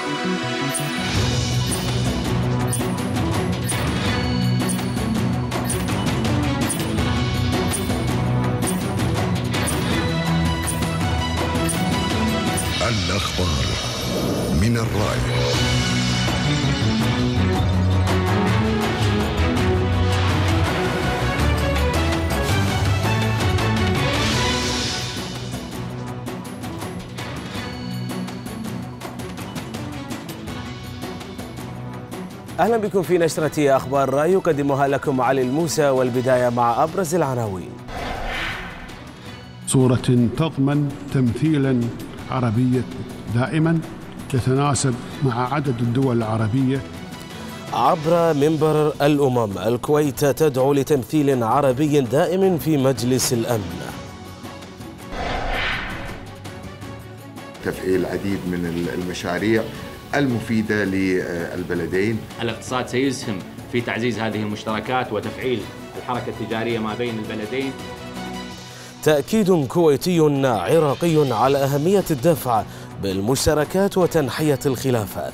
الأخبار من الراية. أهلا بكم في نشرة أخبار الراي، يقدمها لكم علي الموسى، والبداية مع أبرز العناوين. صورة تضمن تمثيلا عربيا دائما يتناسب مع عدد الدول العربية. عبر منبر الأمم، الكويت تدعو لتمثيل عربي دائم في مجلس الأمن. تفعيل العديد من المشاريع المفيدة للبلدين. الاقتصاد سيسهم في تعزيز هذه المشتركات وتفعيل الحركة التجارية ما بين البلدين. تأكيد كويتي عراقي على أهمية الدفع بالمشتركات وتنحية الخلافات.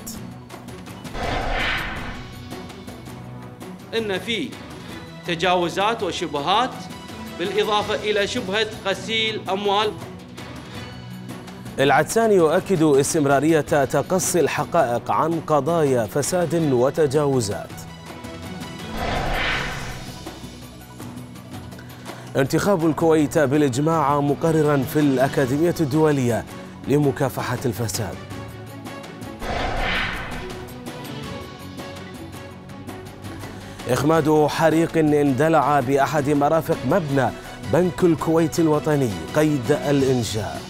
إن في تجاوزات وشبهات بالإضافة إلى شبهة غسيل أموال. العدساني يؤكد استمرارية تقصي الحقائق عن قضايا فساد وتجاوزات. انتخاب الكويت بالإجماع مقررا في الأكاديمية الدولية لمكافحة الفساد. إخماد حريق اندلع بأحد مرافق مبنى بنك الكويت الوطني قيد الإنشاء.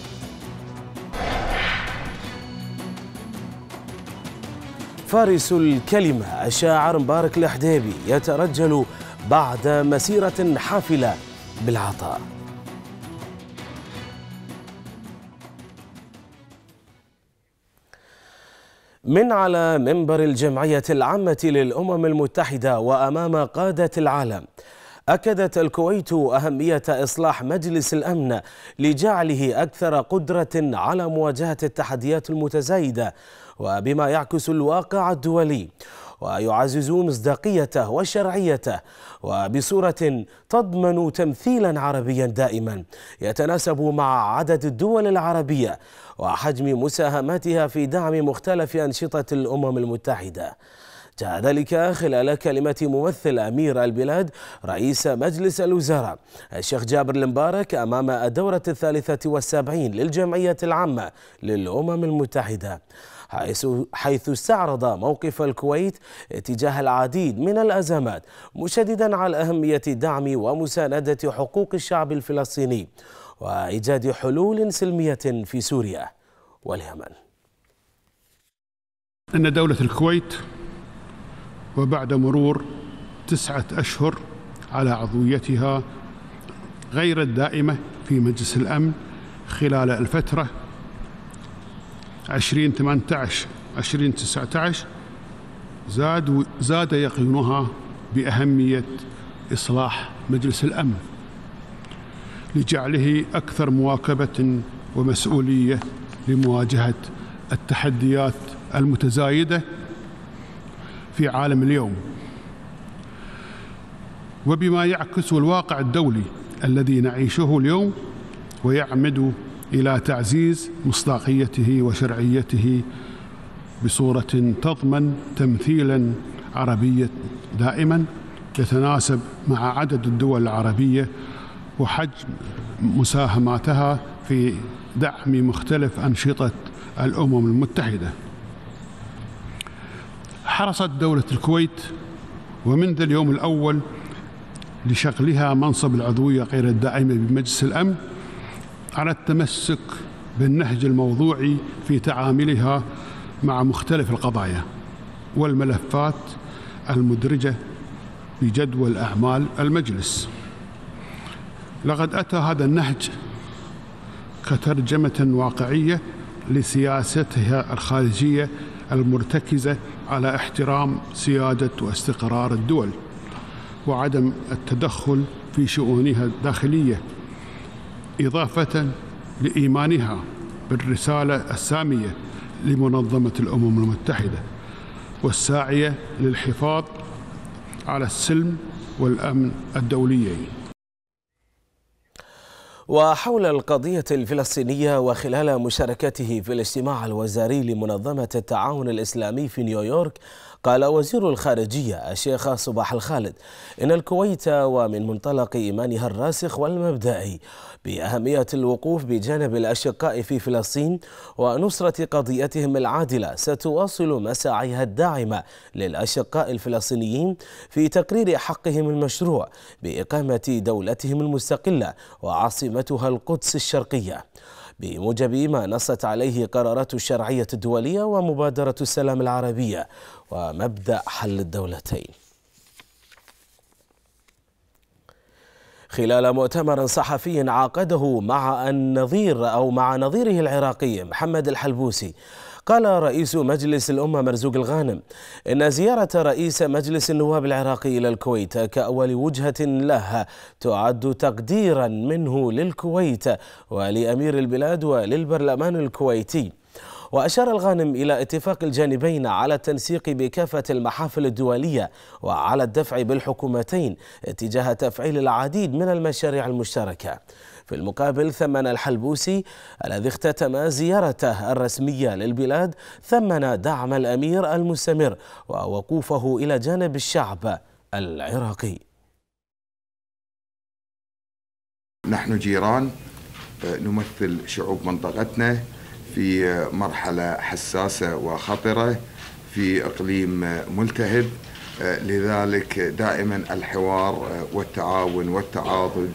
فارس الكلمة الشاعر مبارك الحديبي يترجل بعد مسيرة حافلة بالعطاء. من على منبر الجمعية العامة للأمم المتحدة وأمام قادة العالم، أكدت الكويت أهمية إصلاح مجلس الأمن لجعله أكثر قدرة على مواجهة التحديات المتزايدة وبما يعكس الواقع الدولي ويعزز مصداقيته وشرعيته، وبصورة تضمن تمثيلا عربيا دائما يتناسب مع عدد الدول العربية وحجم مساهماتها في دعم مختلف أنشطة الأمم المتحدة. جاء ذلك خلال كلمة ممثل أمير البلاد رئيس مجلس الوزراء الشيخ جابر المبارك أمام الدورة 73 للجمعية العامة للأمم المتحدة، حيث استعرض موقف الكويت تجاه العديد من الأزمات، مشددا على أهمية دعم ومساندة حقوق الشعب الفلسطيني وإيجاد حلول سلمية في سوريا واليمن. أن دولة الكويت وبعد مرور 9 أشهر على عضويتها غير الدائمة في مجلس الأمن خلال الفترة 2018-2019 زاد يقينها بأهمية إصلاح مجلس الأمن لجعله أكثر مواكبة ومسؤولية لمواجهة التحديات المتزايدة في عالم اليوم، وبما يعكس الواقع الدولي الذي نعيشه اليوم، ويعمد إلى تعزيز مصداقيته وشرعيته بصورة تضمن تمثيلا عربيا دائما يتناسب مع عدد الدول العربية وحجم مساهماتها في دعم مختلف أنشطة الأمم المتحدة. حرصت دولة الكويت ومنذ اليوم الأول لشغلها منصب العضوية غير الدائمة بمجلس الأمن على التمسك بالنهج الموضوعي في تعاملها مع مختلف القضايا والملفات المدرجة بجدول أعمال المجلس. لقد أتى هذا النهج كترجمة واقعية لسياستها الخارجية المرتكزة على احترام سيادة واستقرار الدول وعدم التدخل في شؤونها الداخلية، إضافة لإيمانها بالرسالة السامية لمنظمة الأمم المتحدة والساعية للحفاظ على السلم والأمن الدوليين. وحول القضية الفلسطينية وخلال مشاركته في الاجتماع الوزاري لمنظمة التعاون الإسلامي في نيويورك، قال وزير الخارجية الشيخ صباح الخالد إن الكويت ومن منطلق إيمانها الراسخ والمبدئي بأهمية الوقوف بجانب الأشقاء في فلسطين ونصرة قضيتهم العادلة ستواصل مساعيها الداعمة للأشقاء الفلسطينيين في تقرير حقهم المشروع بإقامة دولتهم المستقلة وعاصمتها القدس الشرقية بموجب ما نصت عليه قرارات الشرعية الدولية ومبادرة السلام العربية ومبدأ حل الدولتين. خلال مؤتمر صحفي عقده مع نظيره العراقي محمد الحلبوسي، قال رئيس مجلس الأمة مرزوق الغانم إن زيارة رئيس مجلس النواب العراقي إلى الكويت كأول وجهة له تعد تقديرا منه للكويت ولأمير البلاد وللبرلمان الكويتي. وأشار الغانم إلى اتفاق الجانبين على التنسيق بكافة المحافل الدولية وعلى الدفع بالحكومتين اتجاه تفعيل العديد من المشاريع المشتركة. في المقابل ثمن الحلبوسي الذي اختتم زيارته الرسمية للبلاد ثمن دعم الأمير المستمر ووقوفه إلى جانب الشعب العراقي. نحن جيران، نمثل شعوب منطقتنا في مرحلة حساسة وخطرة في إقليم ملتهب، لذلك دائما الحوار والتعاون والتعاضد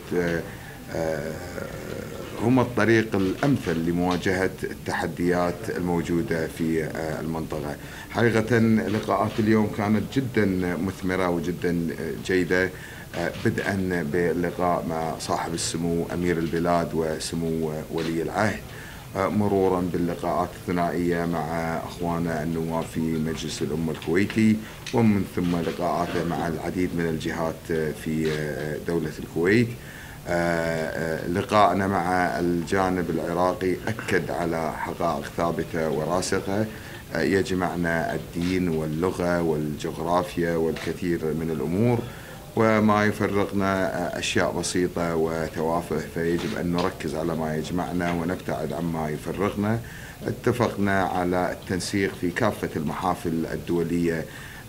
هما الطريق الأمثل لمواجهة التحديات الموجودة في المنطقة. حقيقة لقاءات اليوم كانت جدا مثمرة وجدا جيدة، بدءا باللقاء مع صاحب السمو أمير البلاد وسمو ولي العهد، مرورا باللقاءات الثنائية مع أخوانا النواب في مجلس الأمة الكويتي، ومن ثم لقاءاته مع العديد من الجهات في دولة الكويت. لقاءنا مع الجانب العراقي أكد على حقائق ثابتة وراسخة يجمعنا الدين واللغة والجغرافيا والكثير من الأمور، وما يفرقنا أشياء بسيطة وتوافه، فيجب أن نركز على ما يجمعنا ونبتعد عما يفرقنا. اتفقنا على التنسيق في كافة المحافل الدولية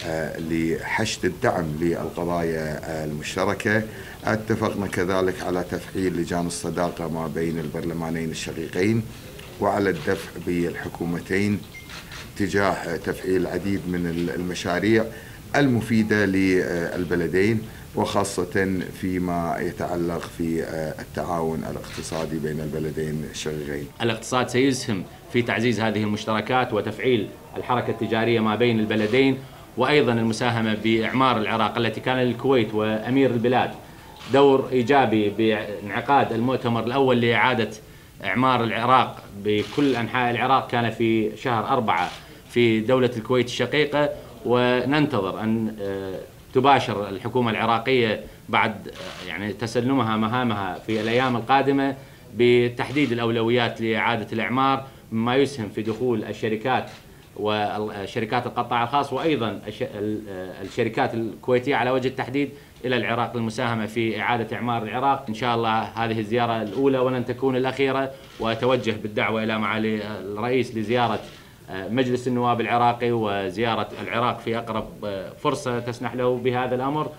لحشد الدعم للقضايا المشتركة. اتفقنا كذلك على تفعيل لجان الصداقة ما بين البرلمانين الشقيقين، وعلى الدفع بالحكومتين تجاه تفعيل العديد من المشاريع المفيدة للبلدين، وخاصة فيما يتعلق في التعاون الاقتصادي بين البلدين الشقيقين. الاقتصاد سيسهم في تعزيز هذه المشتركات وتفعيل الحركة التجارية ما بين البلدين، وأيضا المساهمة بإعمار العراق التي كان للكويت وأمير البلاد دور إيجابي بانعقاد المؤتمر الأول لإعادة إعمار العراق بكل أنحاء العراق، كان في شهر 4 في دولة الكويت الشقيقة. وننتظر أن تباشر الحكومة العراقية بعد تسلمها مهامها في الأيام القادمة بتحديد الأولويات لإعادة الإعمار، مما يسهم في دخول الشركات وشركات القطاع الخاص وأيضا الشركات الكويتية على وجه التحديد إلى العراق للمساهمة في إعادة إعمار العراق. إن شاء الله هذه الزيارة الأولى ولن تكون الأخيرة، وأتوجه بالدعوة إلى معالي الرئيس لزيارة مجلس النواب العراقي وزيارة العراق في أقرب فرصة تسنح له بهذا الأمر.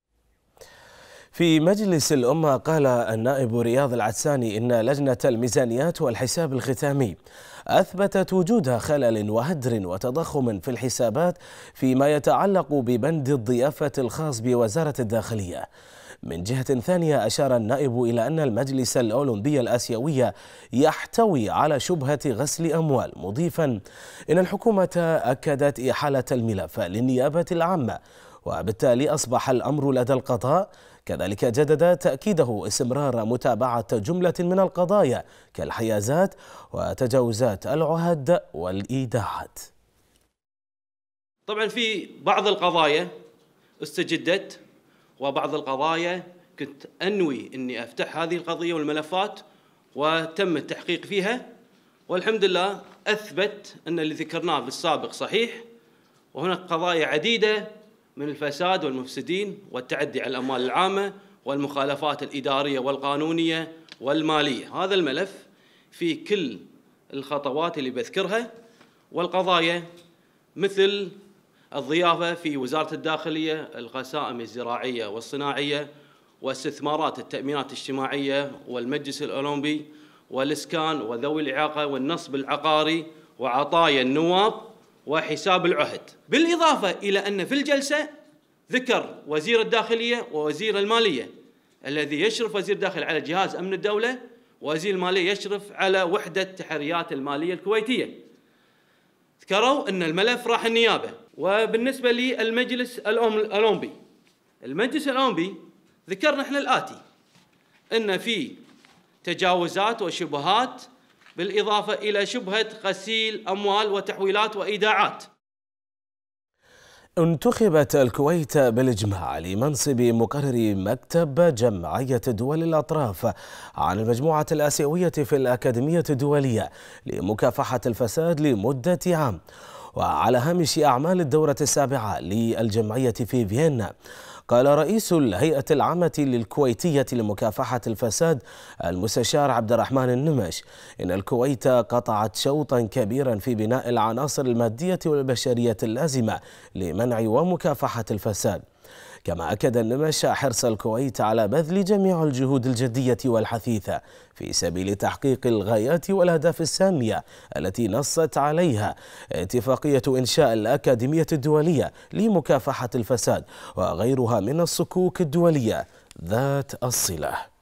في مجلس الأمة قال النائب رياض العدساني إن لجنة الميزانيات والحساب الختامي أثبتت وجود خلل وهدر وتضخم في الحسابات فيما يتعلق ببند الضيافة الخاص بوزارة الداخلية. من جهة ثانية أشار النائب إلى أن المجلس الأولمبي الآسيوي يحتوي على شبهة غسل أموال، مضيفا إن الحكومة أكدت إحالة الملف للنيابة العامة وبالتالي أصبح الأمر لدى القضاء. كذلك جدد تأكيده استمرار متابعة جملة من القضايا كالحيازات وتجاوزات العهد والإيداعات. طبعا في بعض القضايا استجدت، وبعض القضايا كنت أنوي أني أفتح هذه القضية والملفات وتم التحقيق فيها، والحمد لله أثبت أن اللي ذكرناه بالسابق صحيح، وهناك قضايا عديدة من الفساد والمفسدين والتعدي على الأموال العامة والمخالفات الإدارية والقانونية والمالية. هذا الملف في كل الخطوات اللي بذكرها، والقضايا مثل الضيافة في وزارة الداخلية، القسائم الزراعية والصناعية، واستثمارات التأمينات الاجتماعية، والمجلس الأولمبي، والإسكان، وذوي الإعاقة، والنصب العقاري، وعطايا النواب، وحساب العهد. بالإضافة إلى أن في الجلسة ذكر وزير الداخلية ووزير المالية، الذي يشرف وزير الداخلية على جهاز أمن الدولة، ووزير المالية يشرف على وحدة تحريات المالية الكويتية. ذكروا أن الملف راح النيابة. وبالنسبة للمجلس الأولمبي، المجلس الأولمبي ذكرنا احنا الآتي: أن في تجاوزات وشبهات، بالإضافة إلى شبهة غسيل أموال وتحويلات وإيداعات. انتخبت الكويت بالإجماع لمنصب مقرر مكتب جمعية دول الأطراف عن المجموعة الآسيوية في الأكاديمية الدولية لمكافحة الفساد لمدة عام، وعلى هامش أعمال الدورة السابعة للجمعية في فيينا. قال رئيس الهيئة العامة للكويتية لمكافحة الفساد المستشار عبد الرحمن النمش إن الكويت قطعت شوطا كبيرا في بناء العناصر المادية والبشرية اللازمة لمنع ومكافحة الفساد. كما أكد النمش حرص الكويت على بذل جميع الجهود الجدية والحثيثة في سبيل تحقيق الغايات والأهداف السامية التي نصت عليها اتفاقية إنشاء الأكاديمية الدولية لمكافحة الفساد وغيرها من الصكوك الدولية ذات الصلة.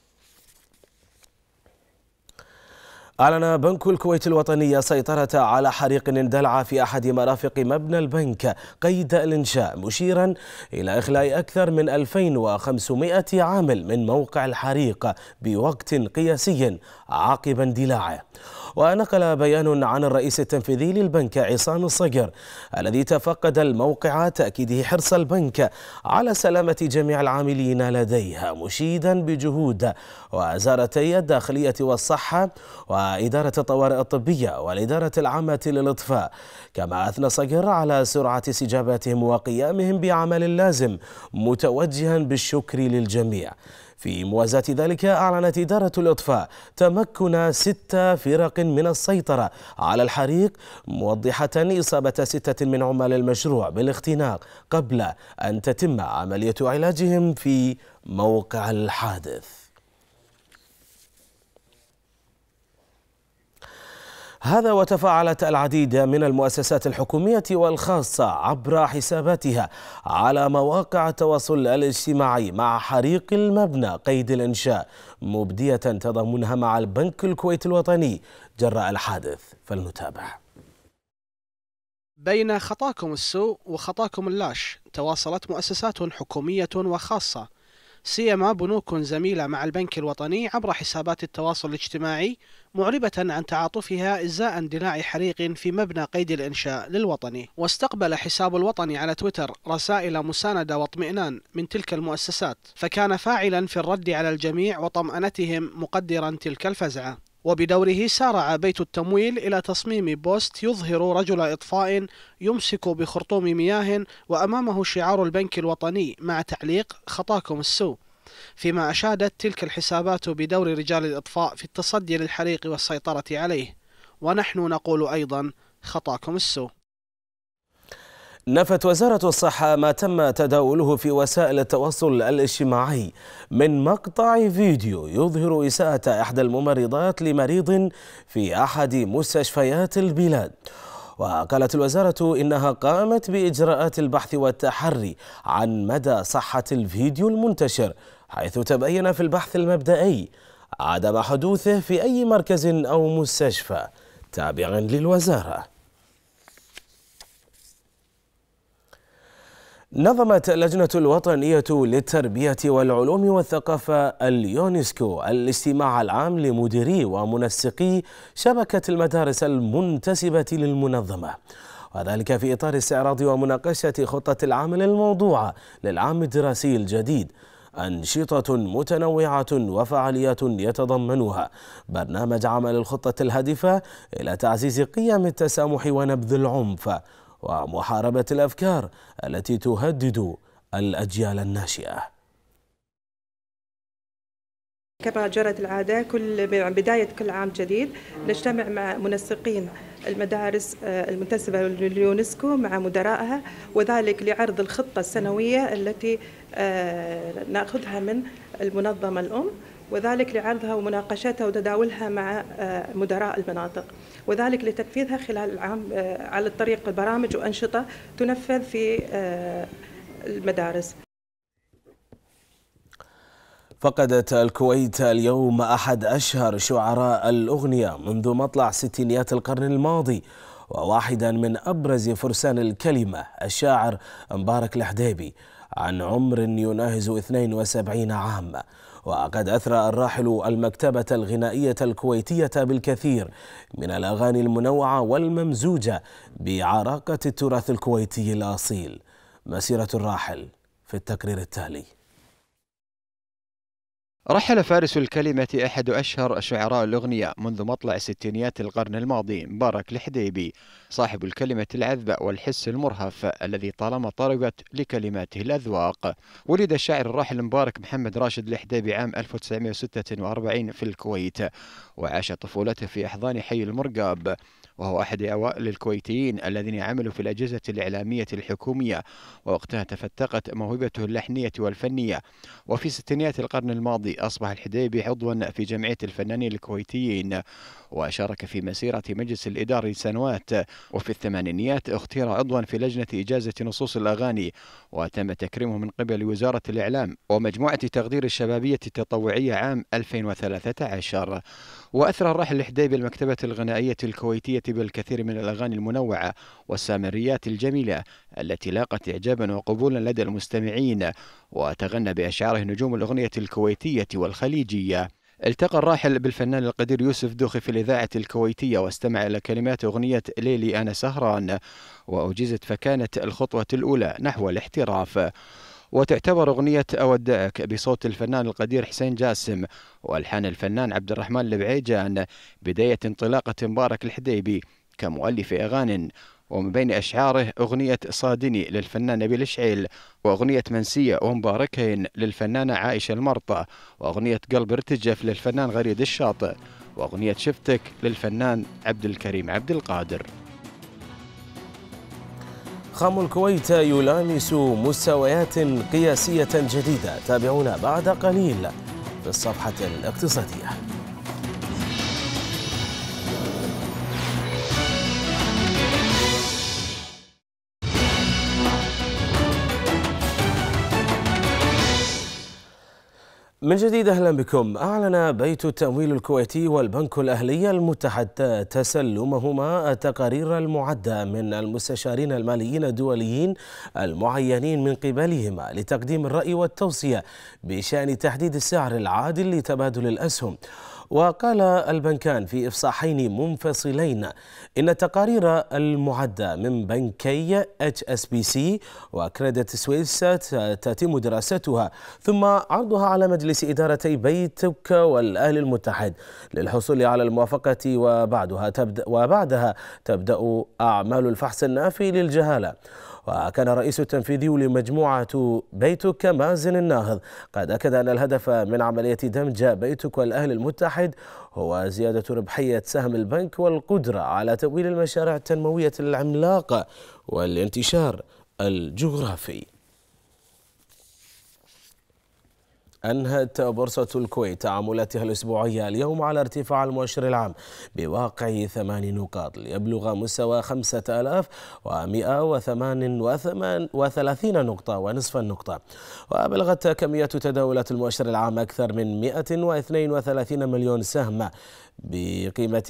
أعلن بنك الكويت الوطني سيطرة على حريق اندلع في أحد مرافق مبنى البنك قيد الإنشاء، مشيرا إلى إخلاء أكثر من 2500 عامل من موقع الحريق بوقت قياسي عقب اندلاعه. ونقل بيان عن الرئيس التنفيذي للبنك عصام الصقر الذي تفقد الموقع تأكيده حرص البنك على سلامة جميع العاملين لديها، مشيدا بجهود وزارتي الداخلية والصحة وإدارة الطوارئ الطبية والإدارة العامة للإطفاء. كما أثنى صقر على سرعة استجابتهم وقيامهم بعمل اللازم، متوجها بالشكر للجميع. في موازاة ذلك أعلنت إدارة الإطفاء تمكن 6 فرق من السيطرة على الحريق، موضحة إصابة 6 من عمال المشروع بالاختناق قبل أن تتم عملية علاجهم في موقع الحادث. هذا وتفاعلت العديد من المؤسسات الحكومية والخاصة عبر حساباتها على مواقع التواصل الاجتماعي مع حريق المبنى قيد الإنشاء، مبدية تضامنها مع البنك الكويت الوطني جراء الحادث. فلنتابع. بين خطاكم السوء وخطاكم اللاش تواصلت مؤسسات حكومية وخاصة، سيما بنوك زميلة مع البنك الوطني عبر حسابات التواصل الاجتماعي، معربة عن تعاطفها إزاء اندلاع حريق في مبنى قيد الإنشاء للوطني. واستقبل حساب الوطني على تويتر رسائل مساندة واطمئنان من تلك المؤسسات، فكان فاعلا في الرد على الجميع وطمأنتهم مقدرا تلك الفزعة. وبدوره سارع بيت التمويل إلى تصميم بوست يظهر رجل إطفاء يمسك بخرطوم مياه وأمامه شعار البنك الوطني مع تعليق خطاكم السوء، فيما أشادت تلك الحسابات بدور رجال الإطفاء في التصدي للحريق والسيطرة عليه. ونحن نقول أيضا خطاكم السوء. نفت وزارة الصحة ما تم تداوله في وسائل التواصل الاجتماعي من مقطع فيديو يظهر إساءة إحدى الممرضات لمريض في أحد مستشفيات البلاد. وقالت الوزارة إنها قامت بإجراءات البحث والتحري عن مدى صحة الفيديو المنتشر، حيث تبين في البحث المبدئي عدم حدوثه في أي مركز أو مستشفى تابع للوزارة. نظمت اللجنة الوطنية للتربية والعلوم والثقافة اليونسكو الاجتماع العام لمديري ومنسقي شبكة المدارس المنتسبة للمنظمة، وذلك في إطار استعراض ومناقشة خطة العمل الموضوعة للعام الدراسي الجديد. أنشطة متنوعة وفعاليات يتضمنها برنامج عمل الخطة الهادفة إلى تعزيز قيم التسامح ونبذ العنف ومحاربة الأفكار التي تهدد الأجيال الناشئة. كما جرت العادة بداية كل عام جديد نجتمع مع منسقين المدارس المنتسبة لليونسكو مع مدرائها، وذلك لعرض الخطة السنوية التي نأخذها من المنظمة الأم، وذلك لعرضها ومناقشتها وتداولها مع مدراء المناطق، وذلك لتنفيذها خلال العام على طريق برامج وأنشطة تنفذ في المدارس. فقدت الكويت اليوم أحد أشهر شعراء الأغنية منذ مطلع ستينيات القرن الماضي، وواحدا من أبرز فرسان الكلمة الشاعر مبارك الحديبي عن عمر يناهز 72 عام. وقد أثرى الراحل المكتبة الغنائية الكويتية بالكثير من الأغاني المنوعة والممزوجة بعراقة التراث الكويتي الأصيل. مسيرة الراحل في التقرير التالي. رحل فارس الكلمة أحد أشهر شعراء الأغنية منذ مطلع ستينيات القرن الماضي، مبارك الحديبي، صاحب الكلمة العذبة والحس المرهف الذي طالما طربت لكلماته الأذواق. ولد الشاعر الراحل مبارك محمد راشد الحديبي عام 1946 في الكويت، وعاش طفولته في أحضان حي المرقاب، وهو أحد أوائل الكويتيين الذين عملوا في الأجهزة الإعلامية الحكومية، ووقتها تفتقت موهبته اللحنية والفنية. وفي ستينيات القرن الماضي أصبح الحديبي عضوا في جمعية الفنانين الكويتيين، وشارك في مسيرة مجلس الإدارة لسنوات. وفي الثمانينيات اختير عضوا في لجنة إجازة نصوص الأغاني، وتم تكريمه من قبل وزارة الإعلام ومجموعة تقدير الشبابية التطوعية عام 2013. وأثرى الراحل الحديبي المكتبة الغنائية الكويتية بالكثير من الأغاني المنوعة والسامريات الجميلة التي لاقت إعجابا وقبولا لدى المستمعين، وتغنى بأشعاره نجوم الأغنية الكويتية والخليجية. التقى الراحل بالفنان القدير يوسف دوخي في الإذاعة الكويتية، واستمع إلى كلمات أغنية ليلي أنا سهران، وأوجزت فكانت الخطوة الأولى نحو الاحتراف. وتعتبر أغنية أودعك بصوت الفنان القدير حسين جاسم وألحان الفنان عبد الرحمن البعيجان بداية انطلاقة مبارك الحديبي كمؤلف أغاني، ومن بين أشعاره أغنية صادني للفنان نبيل شعيل، وأغنية منسية ومباركين للفنانة عائشة المرطة، وأغنية قلب ارتجف للفنان غريد الشاطئ، وأغنية شفتك للفنان عبد الكريم عبد القادر. خام الكويت يلامس مستويات قياسية جديدة. تابعونا بعد قليل في الصفحة الاقتصادية. من جديد أهلا بكم. أعلن بيت التمويل الكويتي والبنك الأهلي المتحد تسلمهما التقارير المعدة من المستشارين الماليين الدوليين المعينين من قبلهما لتقديم الرأي والتوصية بشأن تحديد السعر العادل لتبادل الأسهم. وقال البنكان في إفصاحين منفصلين إن التقارير المعدة من بنكي HSBC وكريدت سويس تتم دراستها ثم عرضها على مجلس إدارتي بيتك والأهلي المتحد للحصول على الموافقة، وبعدها تبدأ أعمال الفحص النافي للجهالة. وكان الرئيس التنفيذي لمجموعة بيتك مازن الناهض قد أكد أن الهدف من عملية دمج بيتك والأهلي المتحد هو زيادة ربحية سهم البنك والقدرة على تمويل المشاريع التنموية العملاقة والانتشار الجغرافي. أنهت بورصة الكويت تعاملاتها الأسبوعية اليوم على ارتفاع المؤشر العام بواقع 8 نقاط ليبلغ مستوى 5138 نقطة ونصف النقطة. وبلغت كمية تداولات المؤشر العام أكثر من 132 مليون سهم بقيمة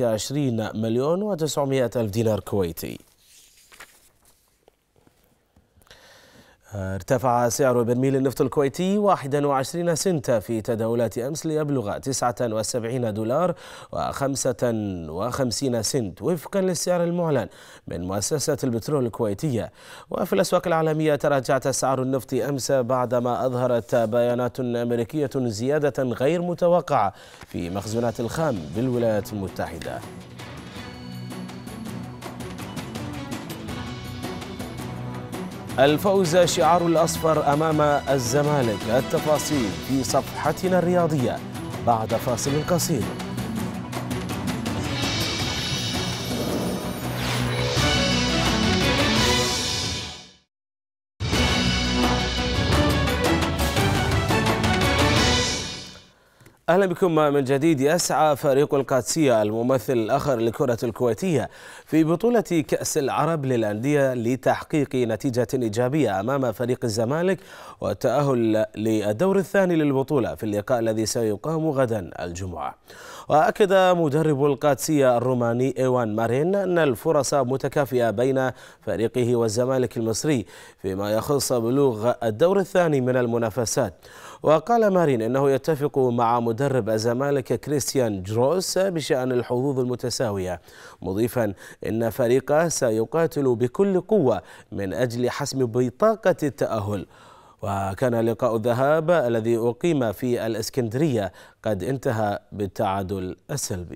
20,900,000 دينار كويتي. ارتفع سعر برميل النفط الكويتي 21 سنتا في تداولات أمس ليبلغ 79 دولار و55 سنت وفقا للسعر المعلن من مؤسسة البترول الكويتية. وفي الأسواق العالمية تراجعت أسعار النفط أمس بعدما أظهرت بيانات أمريكية زيادة غير متوقعة في مخزونات الخام بالولايات المتحدة. الفوز شعار الأصفر أمام الزمالك. التفاصيل في صفحتنا الرياضية بعد فاصل قصير. أهلا بكم من جديد. يسعى فريق القادسية الممثل الآخر للكرة الكويتية في بطولة كأس العرب للأندية لتحقيق نتيجة إيجابية أمام فريق الزمالك والتأهل للدور الثاني للبطولة في اللقاء الذي سيقام غدا الجمعة. وأكد مدرب القادسية الروماني إيوان مارين أن الفرص متكافئة بين فريقه والزمالك المصري فيما يخص بلوغ الدور الثاني من المنافسات. وقال مارين أنه يتفق مع مدرب الزمالك كريستيان جروس بشأن الحظوظ المتساوية، مضيفا أن فريقه سيقاتل بكل قوة من أجل حسم بطاقة التأهل. وكان لقاء الذهاب الذي أقيم في الإسكندرية قد انتهى بالتعادل السلبي.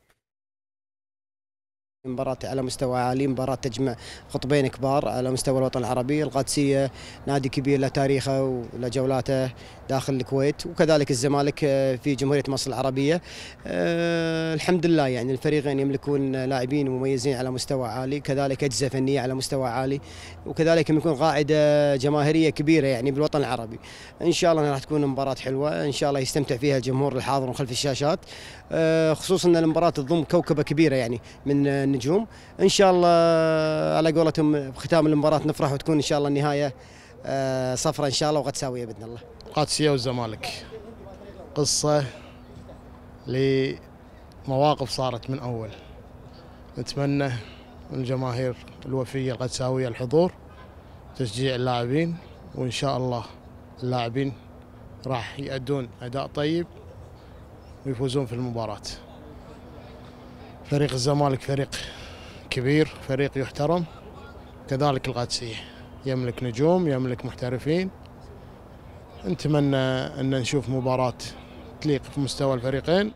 مباراة على مستوى عالي، مباراة تجمع قطبين كبار على مستوى الوطن العربي. القادسية نادي كبير له تاريخه وله جولاته داخل الكويت، وكذلك الزمالك في جمهورية مصر العربية. الحمد لله يعني الفريقين يملكون لاعبين مميزين على مستوى عالي، كذلك أجهزة فنية على مستوى عالي، وكذلك يكون قاعدة جماهيرية كبيرة يعني بالوطن العربي. إن شاء الله راح تكون مباراة حلوة، إن شاء الله يستمتع فيها الجمهور الحاضر خلف الشاشات، خصوصا أن المباراة تضم كوكبة كبيرة يعني من النجوم. إن شاء الله على قولتهم بختام المباراة نفرح وتكون إن شاء الله النهاية صفرة إن شاء الله وغد ساوية بإذن الله. قادسية والزمالك قصة لمواقف صارت من أول. نتمنى من الجماهير الوفية القدساوية الحضور، تشجيع اللاعبين، وإن شاء الله اللاعبين راح يؤدون أداء طيب ويفوزون في المباراة. فريق الزمالك فريق كبير، فريق يحترم، كذلك القادسية يملك نجوم، يملك محترفين. نتمنى أن نشوف مباراة تليق في مستوى الفريقين.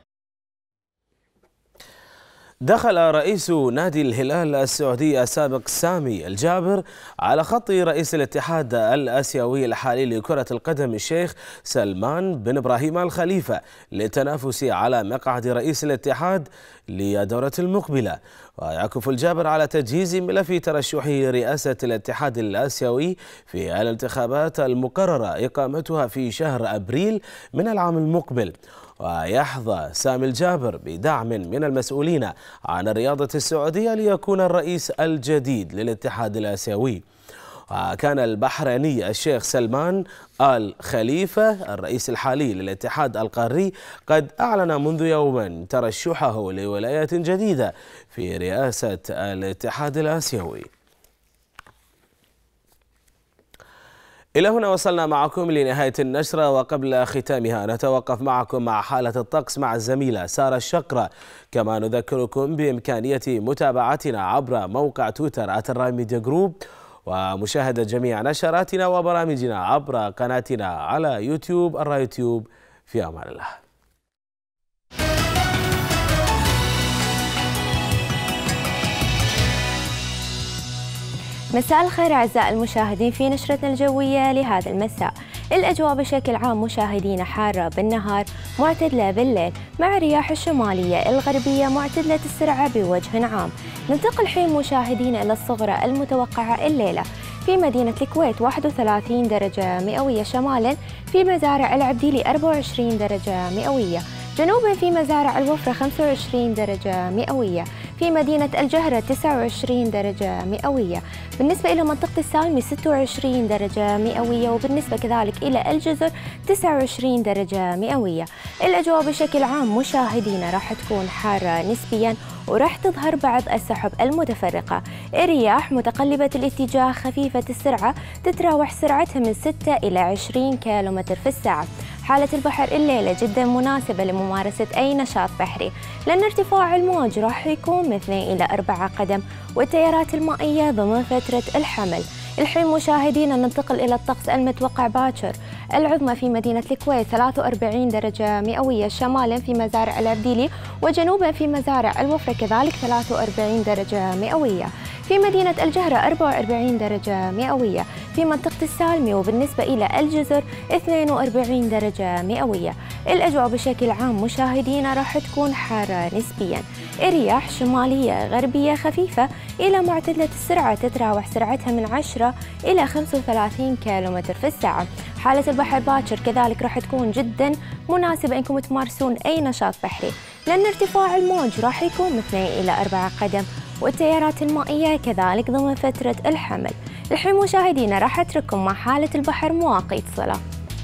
دخل رئيس نادي الهلال السعودي السابق سامي الجابر على خط رئيس الاتحاد الآسيوي الحالي لكرة القدم الشيخ سلمان بن إبراهيم الخليفة للتنافس على مقعد رئيس الاتحاد للدورة المقبلة. ويعكف الجابر على تجهيز ملف ترشحه لرئاسة الاتحاد الآسيوي في الانتخابات المقررة إقامتها في شهر أبريل من العام المقبل. ويحظى سامي الجابر بدعم من المسؤولين عن الرياضة السعودية ليكون الرئيس الجديد للاتحاد الآسيوي. وكان البحريني الشيخ سلمان آل خليفة الرئيس الحالي للاتحاد القاري قد أعلن منذ يوم ترشحه لولاية جديدة في رئاسة الاتحاد الآسيوي. إلى هنا وصلنا معكم لنهاية النشرة، وقبل ختامها نتوقف معكم مع حالة الطقس مع الزميلة سارة الشقرة. كما نذكركم بإمكانية متابعتنا عبر موقع تويتر @الراي جروب، ومشاهدة جميع نشراتنا وبرامجنا عبر قناتنا على يوتيوب الراي يوتيوب. في أمان الله. مساء الخير أعزائي المشاهدين في نشرتنا الجوية لهذا المساء. الأجواء بشكل عام مشاهدينا حارة بالنهار، معتدلة بالليل، مع رياح الشمالية الغربية معتدلة السرعة بوجه عام. ننتقل الحين مشاهدينا إلى الصغرى المتوقعة الليلة في مدينة الكويت 31 درجة مئوية شمالا، في مزارع العبديلي 24 درجة مئوية، جنوبا في مزارع الوفرة 25 درجة مئوية، في مدينة الجهرة 29 درجة مئوية. بالنسبة إلى منطقة السالمي 26 درجة مئوية، وبالنسبة كذلك إلى الجزر 29 درجة مئوية. الأجواء بشكل عام مشاهدينا راح تكون حارة نسبيا، وراح تظهر بعض السحب المتفرقة. الرياح متقلبة الاتجاه خفيفة السرعة، تتراوح سرعتها من 6 إلى 20 كيلومتر في الساعة. حالة البحر الليلة جدا مناسبة لممارسة أي نشاط بحري، لأن ارتفاع الموج راح يكون من 2 إلى 4 قدم، والتيارات المائية ضمن فترة الحمل. الحين مشاهدينا ننتقل إلى الطقس المتوقع باكر. العظمى في مدينة الكويت 43 درجة مئوية، شمالا في مزارع العبديلي وجنوبا في مزارع الوفرة كذلك 43 درجة مئوية. في مدينة الجهرة 44 درجة مئوية. في منطقة السالمي وبالنسبة إلى الجزر 42 درجة مئوية. الأجواء بشكل عام مشاهدينا راح تكون حارة نسبيا. الرياح شمالية غربية خفيفة إلى معتدلة السرعة، تتراوح سرعتها من 10 إلى 35 كيلومتر في الساعة. حالة البحر باكر كذلك راح تكون جدا مناسبة إنكم تمارسون أي نشاط بحري، لأن ارتفاع الموج راح يكون من 2 إلى 4 قدم، والتيارات المائية كذلك ضمن فترة الحمل. الحين مشاهدينا راح أترككم مع حالة البحر مواقيت صلاة.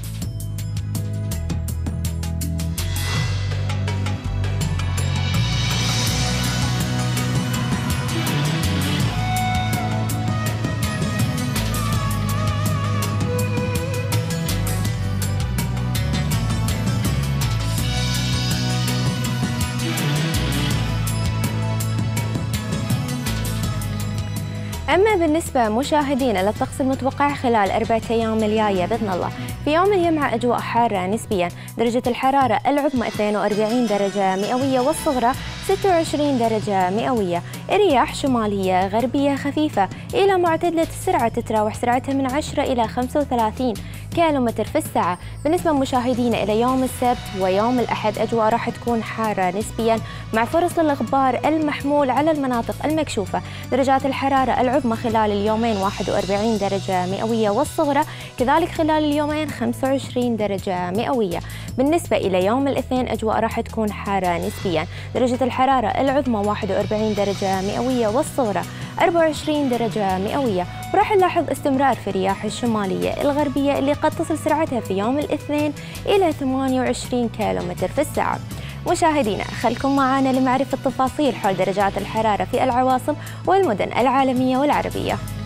أما بالنسبة مشاهدينا للطقس المتوقع خلال 4 أيام الجاية بإذن الله، في يوم الجمعة أجواء حارة نسبيا، درجة الحرارة العظمى 42 درجة مئوية والصغرى 26 درجة مئوية. الرياح شمالية غربية خفيفة إلى معتدلة السرعة، تتراوح سرعتها من 10 إلى 35 كيلومتر في الساعة. بالنسبة مشاهدينا إلى يوم السبت ويوم الأحد أجواء راح تكون حارة نسبيا، مع فرص للغبار المحمول على المناطق المكشوفة. درجات الحرارة العظمى خلال اليومين 41 درجة مئوية والصغرى كذلك خلال اليومين 25 درجة مئوية. بالنسبة إلى يوم الاثنين أجواء راح تكون حارة نسبيا، درجة الحرارة العظمى 41 درجة مئوية والصغرى 24 درجة مئوية. وراح نلاحظ استمرار في الرياح الشمالية الغربية اللي قد تصل سرعتها في يوم الاثنين إلى 28 كيلومتر في الساعة. مشاهدينا خلكم معنا لمعرفة تفاصيل حول درجات الحرارة في العواصم والمدن العالمية والعربية.